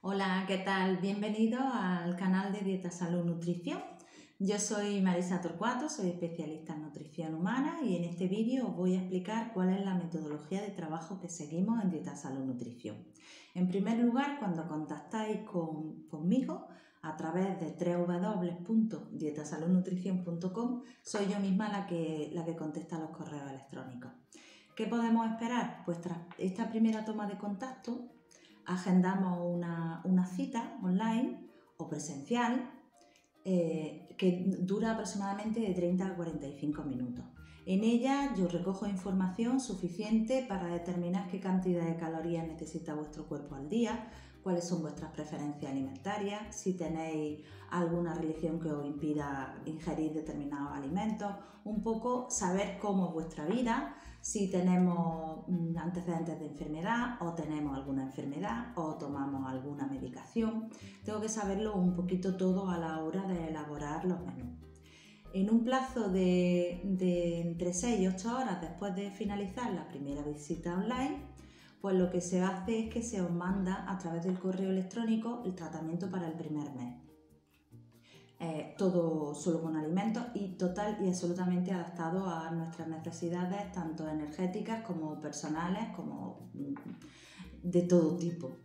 Hola, ¿qué tal? Bienvenido al canal de Dieta, Salud, Nutrición. Yo soy Marisa Torcuato, soy especialista en nutrición humana y en este vídeo os voy a explicar cuál es la metodología de trabajo que seguimos en Dieta, Salud, Nutrición. En primer lugar, cuando contactáis conmigo a través de www.dietasaludnutrición.com, soy yo misma la que contesta los correos electrónicos. ¿Qué podemos esperar? Pues tras esta primera toma de contacto, agendamos una cita online o presencial que dura aproximadamente de 30 a 45 minutos. En ella yo recojo información suficiente para determinar qué cantidad de calorías necesita vuestro cuerpo al día, cuáles son vuestras preferencias alimentarias, si tenéis alguna religión que os impida ingerir determinados alimentos, un poco saber cómo es vuestra vida, si tenemos antecedentes de enfermedad o tenemos alguna enfermedad o tomamos alguna medicación. Tengo que saberlo un poquito todo a la hora de elaborar los menús. En un plazo de entre 6 y 8 horas después de finalizar la primera visita online, pues lo que se hace es que se os manda a través del correo electrónico el tratamiento para el primer mes. Todo solo con alimentos y total y absolutamente adaptado a nuestras necesidades, tanto energéticas como personales, como de todo tipo.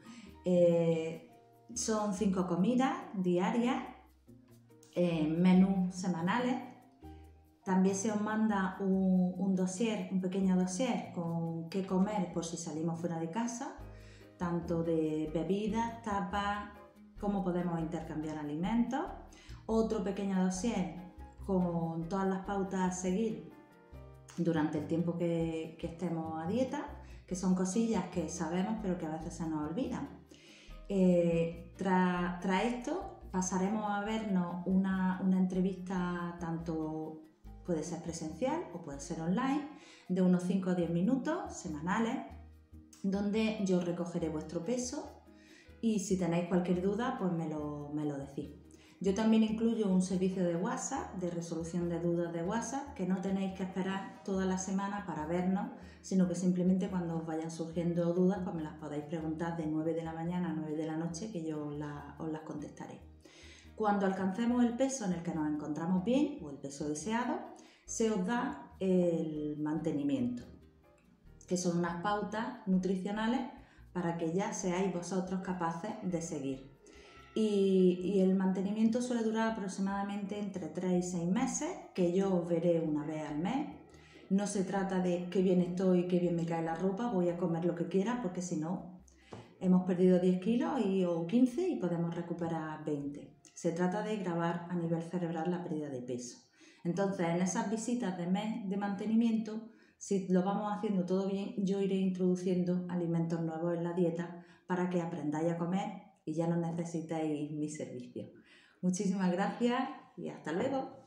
Son 5 comidas diarias, menús semanales. También se os manda un pequeño dossier con qué comer por si salimos fuera de casa, tanto de bebidas, tapas, cómo podemos intercambiar alimentos. Otro pequeño dossier con todas las pautas a seguir durante el tiempo que estemos a dieta, que son cosillas que sabemos pero que a veces se nos olvidan. Tras esto pasaremos a vernos una entrevista, tanto puede ser presencial o puede ser online, de unos 5 o 10 minutos semanales, donde yo recogeré vuestro peso y si tenéis cualquier duda pues me lo decís. Yo también incluyo un servicio de WhatsApp, de resolución de dudas de WhatsApp, que no tenéis que esperar toda la semana para vernos, sino que simplemente cuando os vayan surgiendo dudas pues me las podéis preguntar de 9 de la mañana a 9 de la noche, que yo os las contestaré. Cuando alcancemos el peso en el que nos encontramos bien, o el peso deseado, se os da el mantenimiento, que son unas pautas nutricionales para que ya seáis vosotros capaces de seguir. Y el mantenimiento suele durar aproximadamente entre 3 y 6 meses, que yo os veré una vez al mes. No se trata de qué bien estoy, qué bien me cae la ropa, voy a comer lo que quiera, porque si no, hemos perdido 10 kilos o 15 y podemos recuperar 20. Se trata de grabar a nivel cerebral la pérdida de peso. Entonces, en esas visitas de mes de mantenimiento, si lo vamos haciendo todo bien, yo iré introduciendo alimentos nuevos en la dieta para que aprendáis a comer y ya no necesitéis mis servicios. Muchísimas gracias y hasta luego.